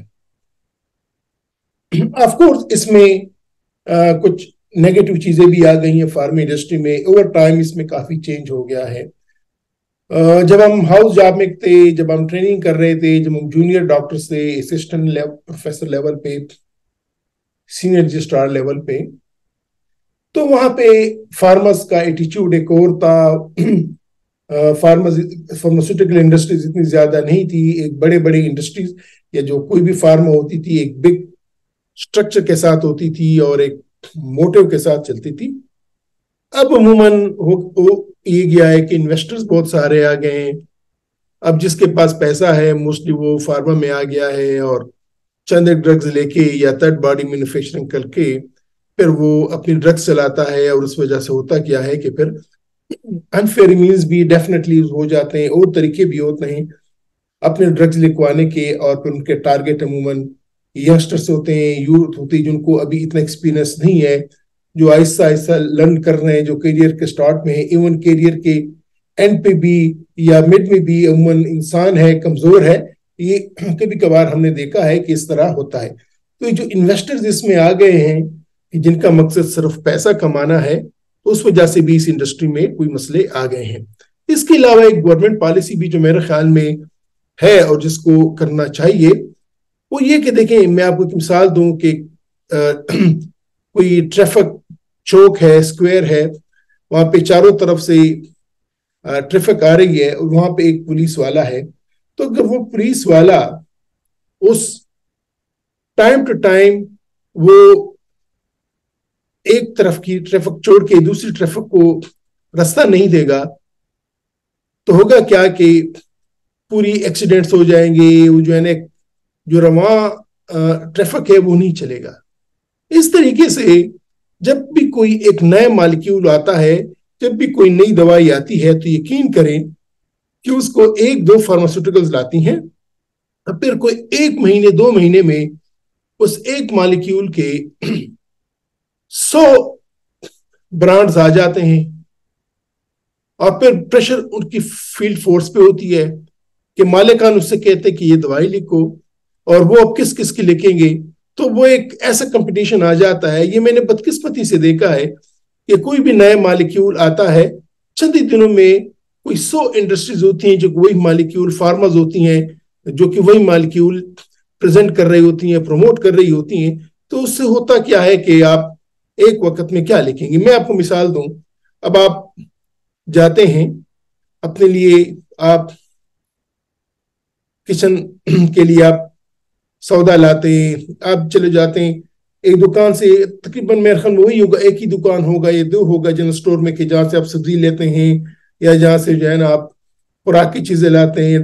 ऑफ कोर्स इसमें कुछ नेगेटिव चीजें भी आ गई हैं फार्मा इंडस्ट्री में। ओवर टाइम इसमें काफी चेंज हो गया है। जब हम हाउस जॉब में थे, जब हम ट्रेनिंग कर रहे थे, जब हम जूनियर डॉक्टर से असिस्टेंट प्रोफेसर लेवल पे, सीनियर रजिस्ट्रार लेवल पे, तो वहां पे फार्मर्स का एटीट्यूड एक और था। फार्मास्यूटिकल इंडस्ट्रीज इतनी ज्यादा नहीं थी। एक बड़े बड़े इंडस्ट्रीज या जो कोई भी फार्मा होती थी, एक बिग स्ट्रक्चर के साथ होती थी और एक मोटिव के साथ चलती थी। अब अमूमन हो ये गया है कि इन्वेस्टर्स बहुत सारे आ गए हैं। अब जिसके पास पैसा है मोस्टली वो फार्मा में आ गया है, और चंद ड्रग्स लेके या थर्ड बॉडी मैन्युफैक्चरिंग करके फिर वो अपनी ड्रग्स चलाता है। और उस वजह से होता क्या है कि फिर अनफेयर मीन्स भी डेफिनेटली हो जाते हैं, और तरीके भी होते हैं अपने ड्रग्स लिखवाने के। और फिर उनके टारगेट अमूमन यंगस्टर्स होते हैं, यूथ होते हैं, जिनको अभी इतना एक्सपीरियंस नहीं है, जो आहिस्ता आहिस्ता लर्न कर रहे हैं, जो करियर के स्टार्ट में है, इवन करियर के एंड पे भी या मिड में भी अमूमन इंसान है, कमजोर है। ये कभी कभार हमने देखा है कि इस तरह होता है। तो जो इन्वेस्टर्स इसमें आ गए हैं कि जिनका मकसद सिर्फ पैसा कमाना है, उस वजह से भी इस इंडस्ट्री में कोई मसले आ गए हैं। इसके अलावा एक गवर्नमेंट पॉलिसी भी जो मेरे ख्याल में है और जिसको करना चाहिए, وہ یہ کہ دیکھیں میں آپ کو ایک مثال دوں کہ کوئی ٹریفک چوک ہے، اسکوائر ہے، وہاں پہ چاروں طرف سے ٹریفک آ رہی ہے اور وہاں پہ ایک پولیس والا ہے، تو اگر وہ پولیس والا اس ٹائم ٹو ٹائم وہ ایک طرف کی ٹریفک چھوڑ کے دوسری ٹریفک کو راستہ نہیں دے گا تو ہوگا کیا کہ پوری ایکسیڈنٹس ہو جائیں گے، وہ جو ہے نا جو رواں ٹریفک ہے وہ نہیں چلے گا۔ اس طریقے سے جب بھی کوئی ایک نیا مالیکیول آتا ہے، جب بھی کوئی نئی دوائی آتی ہے تو یقین کریں کہ اس کو 1-2 فارماسیوٹیکلز لاتی ہیں، پھر کوئی 1 مہینے 2 مہینے میں اس ایک مالیکیول کے 100 برانڈز آ جاتے ہیں، اور پھر پریشر ان کی فیلڈ فورس پہ ہوتی ہے کہ مالکان اس سے کہتے کہ یہ دوائی لکھو، اور وہ اب کس کس کی لکھیں گے، تو وہ ایک ایسا کمپٹیشن آ جاتا ہے۔ یہ میں نے بدقسمتی سے دیکھا ہے کہ کوئی بھی نیا مالیکیول آتا ہے، چند ہی دنوں میں کوئی 100 انڈسٹریز ہوتی ہیں جو وہی مالیکیول، فارماز ہوتی ہیں جو کہ وہی مالیکیول پریزنٹ کر رہی ہوتی ہیں، پروموٹ کر رہی ہوتی ہیں۔ تو اس سے ہوتا کیا ہے کہ آپ ایک وقت میں کیا لکھیں گے؟ میں آپ کو مثال دوں، اب آپ جاتے ہیں اپنے لیے، آپ کچن کے لیے آپ سودا لاتے ہیں، آپ چلے جاتے ہیں ایک دکان سے، تقریباً میرے خیال میں وہی ہوگا، ایک ہی دکان ہوگا یا 2 ہوگا جنرل اسٹور میں، کہ جہاں سے آپ سبزی لیتے ہیں یا جہاں سے جو ہے نا آپ خوراک کی چیزیں لاتے ہیں،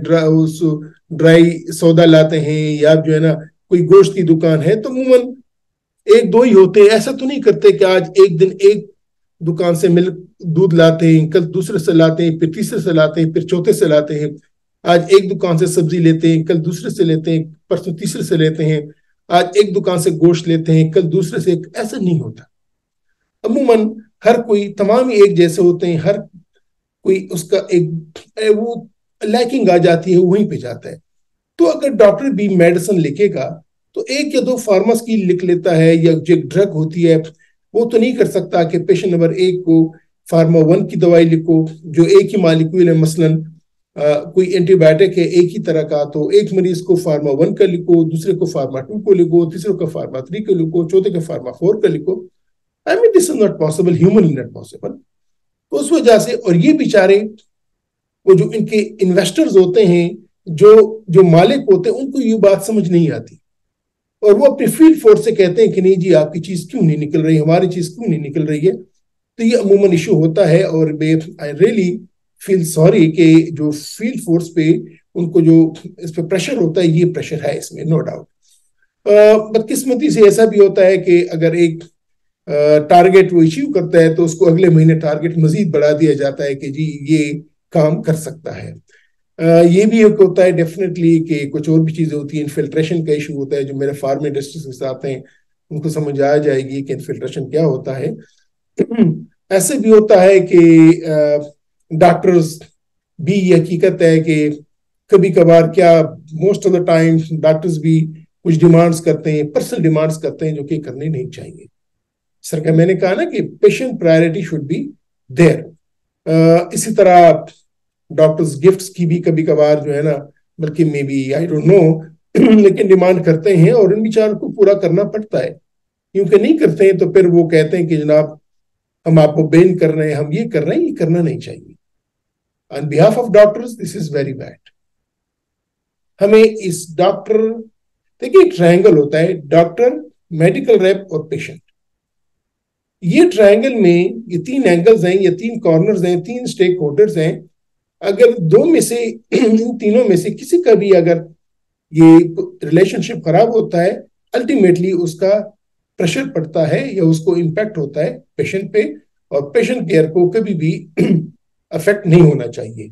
ڈرائی سودا لاتے ہیں، یا جو ہے نا کوئی گوشت کی دکان ہے، تو عموماً 1-2 ہی ہوتے ہیں۔ ایسا تو نہیں کرتے کہ آج ایک دن ایک دکان سے ملک دودھ لاتے ہیں، کل دوسرے سے لاتے ہیں، پھر تیسرے سے لاتے ہیں، پھر چوتھے سے لاتے ہیں۔ آج ایک دکان سے سبزی لیتے ہیں، کل دوسرے سے لیتے ہیں، پرسوں تیسرے سے لیتے ہیں۔ آج ایک دکان سے گوشت لیتے ہیں، کل دوسرے سے۔ ایسا نہیں ہوتا۔ عموماً ہر کوئی، تمام ہی ایک جیسے ہوتے ہیں، ہر کوئی اس کا ایک وہ لیکنگ آ جاتی ہے، وہیں پہ جاتا ہے۔ تو اگر ڈاکٹر بھی میڈیسن لکھے گا تو 1 یا 2 فارماس کی لکھ لیتا ہے، یا جو ڈرگ ہوتی ہے وہ تو نہیں کر سکتا کہ پیشنٹ نمبر 1 کو فارما 1 کی دوائی لکھو جو ایک ہی مالیکول ہے، مثلاً کوئی اینٹی بائیوٹک ہے ایک ہی طرح کا، تو ایک مریض کو فارما 1 کا لکھو، دوسرے کو فارما 2 کو لکھو، تیسرے کو فارما 3 کو لکھو، چوتھے کو فارما 4 کا لکھو۔ I mean, this is not possible, humanly not possible۔ تو اس وجہ سے، اور یہ بیچارے وہ جو ان کے انویسٹرز ہوتے ہیں، جو مالک ہوتے ہیں، ان کو یہ بات سمجھ نہیں آتی، اور وہ اپنی فیلڈ فورس سے کہتے ہیں کہ نہیں جی آپ کی چیز کیوں نہیں نکل رہی، ہماری چیز کیوں نہیں نکل رہی ہے۔ تو یہ عموماً ایشو ہوتا ہے، اور I really feel sorry کہ جو فیلڈ فورس پہ ان کو جو اس پہ پریشر ہوتا ہے، یہ پریشر ہے اس میں، نو ڈاؤٹ۔ بدقسمتی سے ایسا بھی ہوتا ہے کہ اگر ایک ٹارگیٹ وہ ایچیو کرتا ہے تو اس کو اگلے مہینے ٹارگیٹ مزید بڑھا دیا جاتا ہے کہ جی یہ کام کر سکتا ہے۔ یہ بھی ایک ہوتا ہے ڈیفینیٹلی کہ کچھ اور بھی چیزیں ہوتی ہیں، انفلٹریشن کا ایشو ہوتا ہے، جو میرے فارم انڈسٹریز کے ساتھ ہیں ان کو سمجھ آ جائے گی کہ انفلٹریشن کیا ہوتا ہے۔ ایسے بھی ہوتا ہے کہ ڈاکٹرز بھی یہ حقیقت ہے کہ کبھی کبھار، کیا most of the time doctors بھی کچھ ڈیمانڈز کرتے ہیں، پرسنل ڈیمانڈز کرتے ہیں جو کہ کرنے نہیں چاہیے۔ سر کا میں نے کہا نا کہ patient priority should be there. اسی طرح ڈاکٹرز گفٹس کی بھی کبھی کبھار جو ہے نا، بلکہ میں بھی آئی ڈونٹ نو، لیکن ڈیمانڈ کرتے ہیں اور ان بیچاروں کو پورا کرنا پڑتا ہے، کیونکہ نہیں کرتے ہیں تو پھر وہ کہتے ہیں کہ جناب ہم آپ کو بین کر رہے ہیں، ہم یہ کر رہے ہیں، یہ کرنا نہیں چاہیے۔ on behalf of doctors this is very bad۔ ہمیں اس ڈاکٹر، دیکھیے ٹرائنگل ہوتا ہے، ڈاکٹر، میڈیکل ریپ اور پیشنٹ۔ یہ ٹرائنگل میں یہ 3 اینگلز ہیں، یہ 3 کارنرز ہیں، 3 سٹیک ہولڈرز ہیں۔ اگر 2 میں سے، ان تینوں میں سے کسی کا بھی اگر یہ ریلیشن شپ خراب ہوتا ہے، الٹیمیٹلی اس کا پریشر پڑتا ہے یا اس کو امپیکٹ ہوتا ہے پیشنٹ پہ، اور پیشنٹ کیئر کو کبھی بھی افیکٹ نہیں ہونا چاہیے۔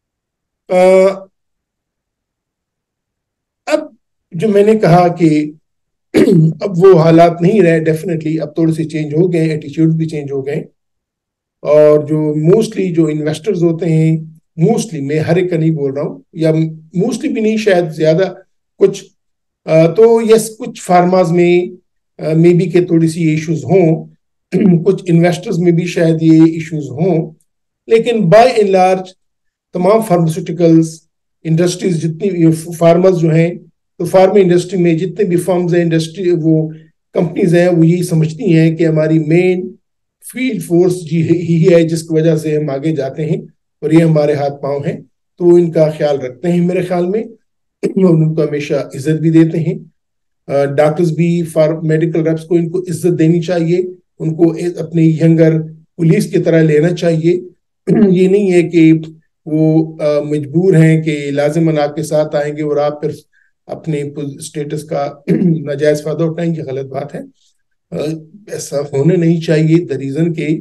اب جو میں نے کہا کہ اب وہ حالات نہیں رہے، ڈیفینیٹلی اب تھوڑے سے چینج ہو گئے، ایٹیچیوڈ بھی چینج ہو گئے، اور جو موسٹلی جو انویسٹرز ہوتے ہیں، موسٹلی، میں ہر ایک کا نہیں بول رہا ہوں، یا موسٹلی بھی نہیں، شاید زیادہ کچھ، تو یس کچھ فارماز میں بھی کہ تھوڑی سی ایشوز ہوں، کچھ انویسٹرز میں بھی شاید یہ ایشوز ہوں، لیکن بائی اینڈ لارج تمام فارماسیوٹیکلز انڈسٹریز، جتنی فارمرز جو ہیں، تو فارما انڈسٹری میں جتنے بھی فرمز ہیں انڈسٹری وہ کمپنیز ہیں وہ یہی سمجھتی ہیں کہ ہماری مین فیلڈ فورس ہی ہے جس کی وجہ سے ہم آگے جاتے ہیں اور یہ ہمارے ہاتھ پاؤں ہیں. تو وہ ان کا خیال رکھتے ہیں میرے خیال میں اور ان کو ہمیشہ عزت بھی دیتے ہیں. ڈاکٹرز بھی میڈیکل ریپس کو ان کو عزت دینی چاہیے, ان کو اپنی ینگر پولیس کی طرح لینا چاہیے. یہ نہیں ہے کہ وہ مجبور ہیں کہ لازماً آپ کے ساتھ آئیں گے اور آپ پھر اپنے اسٹیٹس کا ناجائز فائدہ اٹھائیں گے. غلط بات ہے, ایسا ہونا نہیں چاہیے. دا ریزن کہ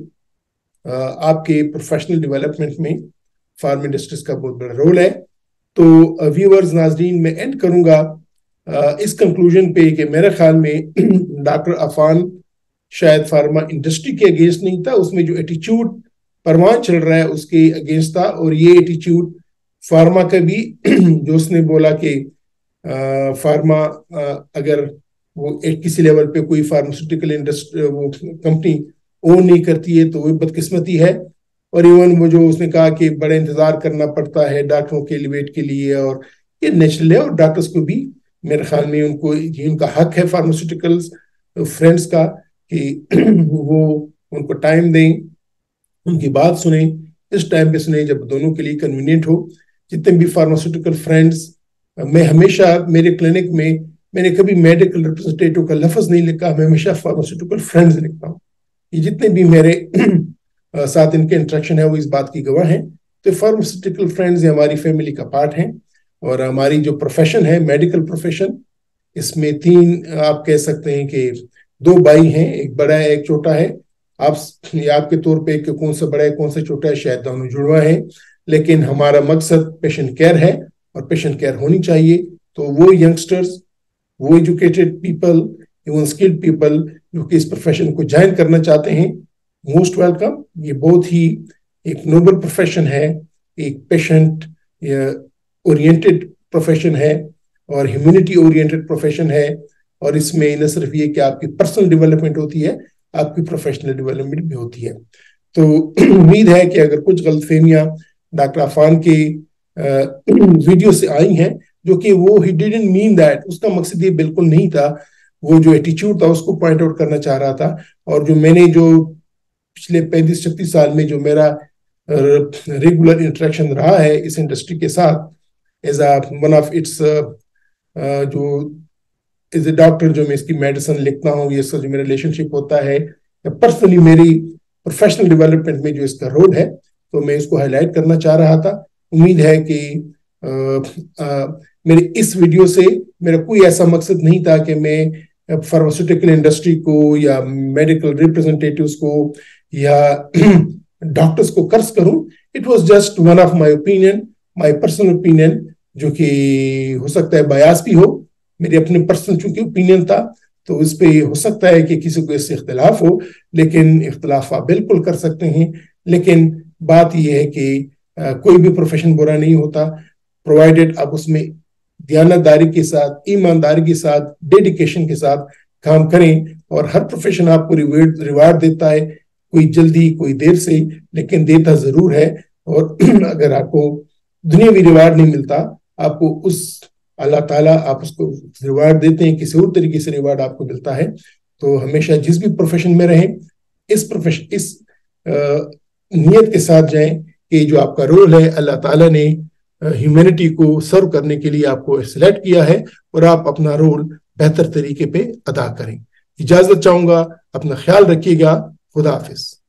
آپ کے پروفیشنل ڈیولپمنٹ میں فارم انڈسٹریز کا بہت بڑا رول ہے. تو ویورز ناظرین میں اینڈ کروں گا اس کنکلوژن پہ کہ میرے خیال میں ڈاکٹر عفان شاید فارما انڈسٹری کے اگینسٹ نہیں تھا, اس میں جو ایٹیچیوڈ پروان چل رہا ہے اس کے اگینسٹ تھا. اور یہ ایٹیچیوڈ فارما کا بھی جو اس نے بولا کہ فارما اگر وہ کسی لیول پہ کوئی فارماسیوٹیکل انڈسٹری وہ کمپنی اون نہیں کرتی ہے تو وہ بدقسمتی ہے. اور ایون وہ جو اس نے کہا کہ بڑے انتظار کرنا پڑتا ہے ڈاکٹروں کے ویٹ کے لیے, اور یہ نیچرل ہے. اور ڈاکٹرز کو بھی میرے خیال میں ان کا حق ہے فارماسیوٹیکلز فرینڈز کا کہ وہ ان کو ٹائم دیں, ان کی بات سنیں, اس ٹائم پہ سنیں جب دونوں کے لیے کنوینئنٹ ہو. جتنے بھی فارماسیوٹیکل فرینڈز, میں ہمیشہ میرے کلینک میں نے کبھی میڈیکل ریپرزنٹیٹیو کا لفظ نہیں لکھا, میں ہمیشہ فارماسیوٹیکل فرینڈز لکھتا ہوں. یہ جتنے بھی میرے ساتھ ان کے انٹریکشن ہے وہ اس بات کی گواہ ہیں. تو فارماسیوٹیکل فرینڈز ہماری فیملی کا پارٹ ہیں. اور ہماری جو پروفیشن ہے میڈیکل پروفیشن, اس میں 3 آپ کہہ سکتے ہیں کہ 2 بھائی ہیں, ایک بڑا ہے ایک چھوٹا ہے. آپ کے طور پہ کہ کون سا بڑا ہے کون سا چھوٹا ہے شاید دونوں جڑوا ہے, لیکن ہمارا مقصد پیشنٹ کیئر ہے اور پیشنٹ کیئر ہونی چاہیے. تو وہ ینگسٹرز, وہ educated people, even skilled people جو کہ اس پروفیشن کو جوائن کرنا چاہتے ہیں, موسٹ ویلکم. یہ بہت ہی ایک نوبل پروفیشن ہے, ایک پیشنٹ اورینٹڈ پروفیشن ہے اور ہیومینٹی اورینٹڈ پروفیشن ہے. اور اس میں نہ صرف یہ کہ آپ کی پرسنل ڈیولپمنٹ ہوتی ہے, آپ کی پروفیشنل ڈیولپمنٹ بھی ہوتی ہے. تو امید ہے کہ اگر کچھ غلط فہمیاں ڈاکٹر عفان کے ویڈیو سے آئی ہیں, جو کہ وہ he didn't mean that, اس کا مقصد یہ بالکل نہیں تھا, وہ جو ایٹیچیوڈ تھا اس کو پوائنٹ آؤٹ کرنا چاہ رہا تھا. اور جو میں نے جو پچھلے 35-36 سال میں جو میرا ریگولر انٹریکشن رہا ہے اس انڈسٹری کے ساتھ, as a one of its جو ایز اے ڈاکٹر جو میں اس کی میڈیسن لکھتا ہوں, یہ جو میرا ریلیشن شپ ہوتا ہے پرسنلی میری پروفیشنل ڈیولپمنٹ میں جو اس کا رول ہے, تو میں اس کو ہائی لائٹ کرنا چاہ رہا تھا. امید ہے کہ میرے اس ویڈیو سے میرا کوئی ایسا مقصد نہیں تھا کہ میں فارماسیوٹیکل انڈسٹری کو یا میڈیکل ریپرزنٹیٹیوز کو یا ڈاکٹرز کو قرض کروں. It was just one of my opinion, my personal opinion, جو کہ ہو سکتا ہے بایاس بھی ہو. میرے اپنے پرسنل چونکہ اوپینین تھا تو اس پہ ہو سکتا ہے کہ کسی کو اس سے اختلاف ہو, لیکن اختلاف آپ بالکل کر سکتے ہیں. لیکن بات یہ ہے کہ کوئی بھی پروفیشن برا نہیں ہوتا, پرووائڈیڈ آپ اس میں دیانتداری کے ساتھ, ایمانداری کے ساتھ, ڈیڈیکیشن کے ساتھ کام کریں. اور ہر پروفیشن آپ کو ریوارڈ دیتا ہے, کوئی جلدی کوئی دیر سے, لیکن دیتا ضرور ہے. اور اگر آپ کو دنیاوی ریوارڈ نہیں ملتا, آپ کو اس اللہ تعالیٰ آپ اس کو ریوارڈ دیتے ہیں, کسی اور طریقے سے ریوارڈ آپ کو ملتا ہے. تو ہمیشہ جس بھی پروفیشن میں رہیں اس نیت کے ساتھ جائیں کہ جو آپ کا رول ہے اللہ تعالیٰ نے ہیومینٹی کو سرو کرنے کے لیے آپ کو سلیکٹ کیا ہے, اور آپ اپنا رول بہتر طریقے پہ ادا کریں. اجازت چاہوں گا, اپنا خیال رکھیے گا. خدا حافظ.